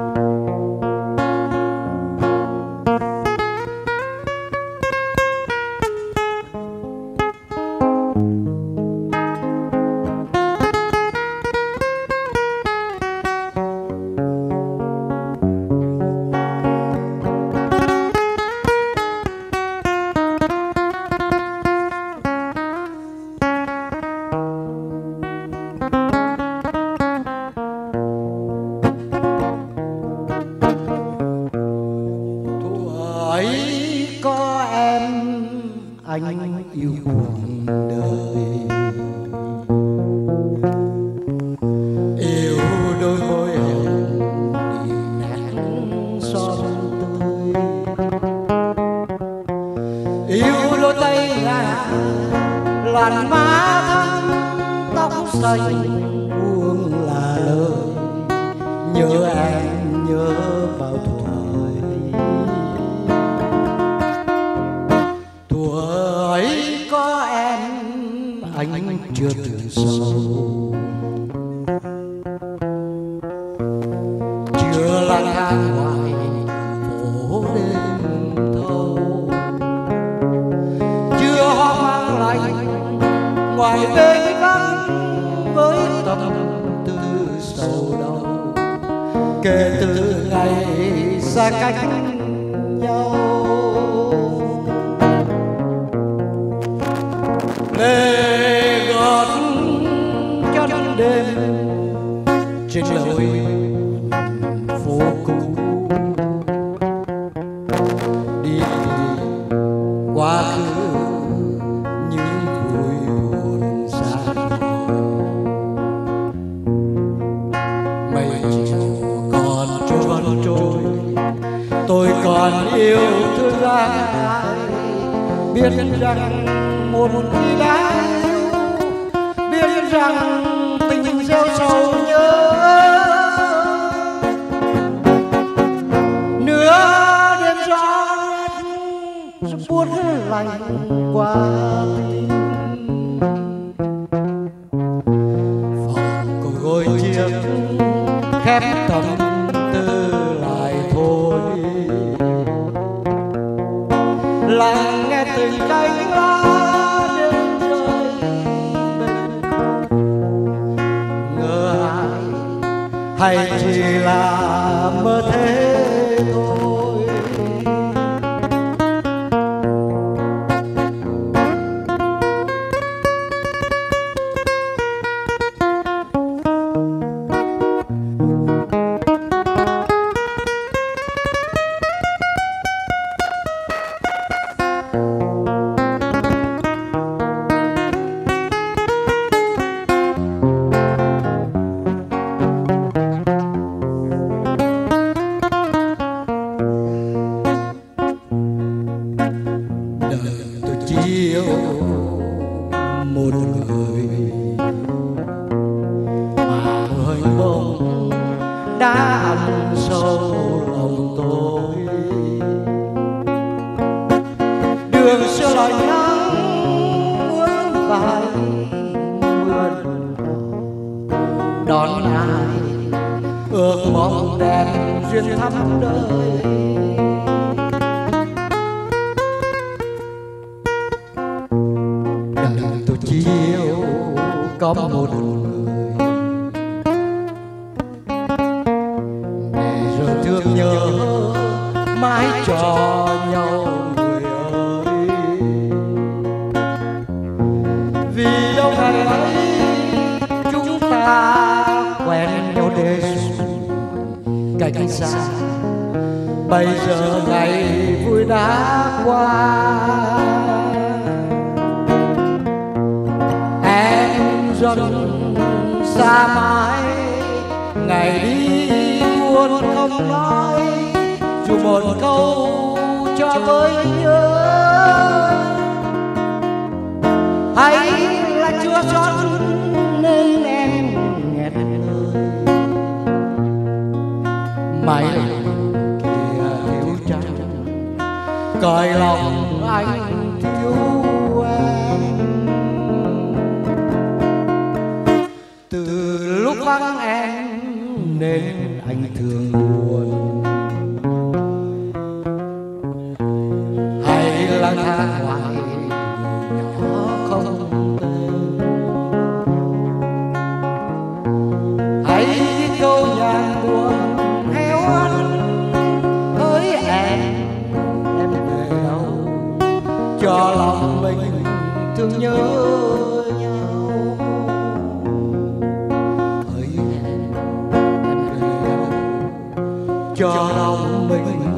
Có em anh yêu cuộc đời, yêu đôi môi hồng đi nét son tươi, yêu đôi tay ngà làn má thắm tóc xanh buông là lời nhớ em nhớ bao tuổi ấy có em anh chưa từng sâu, chưa lang thang ngoài phố đêm thâu, chưa hoang mang lạnh ngoài bến vắng với tâm tư sầu đau, kể từ ngày xa cách nhau. Lê gót chân đêm trên lối phố cũ, đi quá khứ những vui buồn xa mây chiều còn trôi, tôi còn yêu thương ai, biết rằng một khi đã yêu, biết rằng tình gieo sầu nhớ, nửa đêm gió buốt lạnh qua tim, phòng của gối chiếc khép tâm tư lại thôi, lắng nghe từng cánh lá hay chỉ là mơ thế thôi. Yêu một người mà hơi bông đã ăn sâu lòng tôi, đường xưa lạnh nắng ướt vai mưa đón ai ước mong đẹp duyên thắm đời. Tôi chỉ yêu có một người để rồi thương nhớ mãi cho nhau người ơi, vì đâu ngày ấy chúng ta quen nhau để cách xa, bây giờ ngày vui đã qua. Dần xa mãi ngày đi buồn không nói, dù một câu cho với nhớ, hay là chưa xót nên em nghẹt lời. Mày kia thiếu trắng cõi lòng anh thiếu em, từ lúc vắng em nên anh thường buồn. cho lòng mình thương nhớ nhau. Hỡi em về đâu cho lòng mình